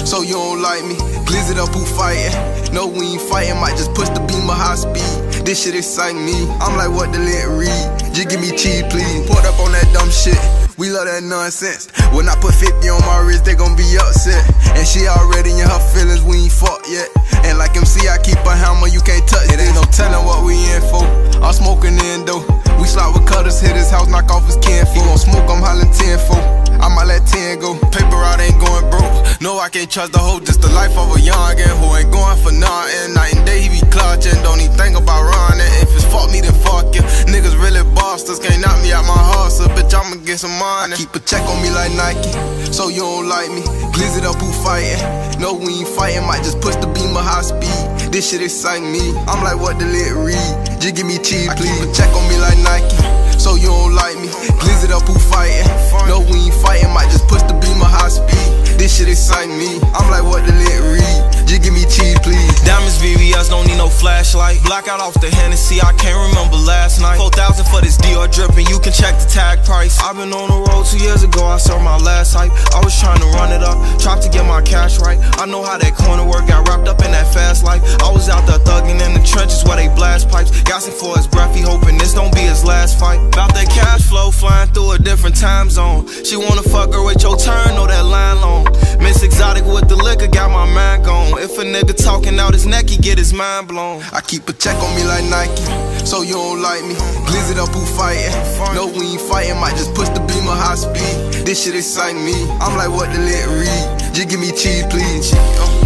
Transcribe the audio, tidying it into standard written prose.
so you don't like me. Glizzy'd up, who fighting? No, we ain't fighting, might just push the Bimmer high speed. This shit excite me, I'm like, what the lit read? Just give me cheese, please. Poured up on that dumb shit, we love that nonsense. When I put 50 on my wrist, they gon' be upset. And she already in her feelings, we ain't fucked yet. And like MC, I keep a hammer, you can't touch it. Ain't no telling what we in for. I'm smoking Endo. We slide with cutters, hit his house, knock off his kinfolk. He gon' smoke, I'm hollering 10-4. I might let 10 go. Paper out ain't going broke. No, I can't trust the hoe, just the life of a youngin' who ain't going for nothing. Night and day he be clutching, don't even think about running. If it's fuck me, then fuck you. Niggas really bosses, can't knock me out my hustle. Bitch, I'ma get some money. I keep a check on me like Nike, so you don't like me. Glizzy'd up, who fighting? No, we ain't fighting, might just push the Bimmer high speed. This shit excite me, I'm like, what the lit read? Just give me cheese, please. I keep a check on me like Nike, so you don't like me. Glizzy'd up, who fighting? No, we ain't fighting, might just push the Bimmer high speed. This shit excite me, I'm like, what the lit read? Just give me cheese, please. Diamonds VVS, don't need no flashlight. Blackout off the Hennessy, I can't remember last night. 4,000 for this Dior dripping, you can check the tag price. I've been on the road 2 years ago, I saw my last hype. I was trying to run it up, tried to get my cash right. I know how that corner work, got wrapped up in that fast life. I was out there thugging in the trenches where they blast pipes. Gassing for his breath, he hoping this don't be his last fight. About that cash flow, flying through a different time zone. She wanna fuck her with your turn, know that line long. Miss Exotic with the liquor, got my mind gone. If a nigga talking out his neck, he get his mind blown. I keep a check on me like Nike, so you don't like me. Glizzy'd up, who fighting? No, we ain't fighting, might just push the Bimmer high speed. This shit excite me, I'm like, what the lit read? Just give me cheese, please.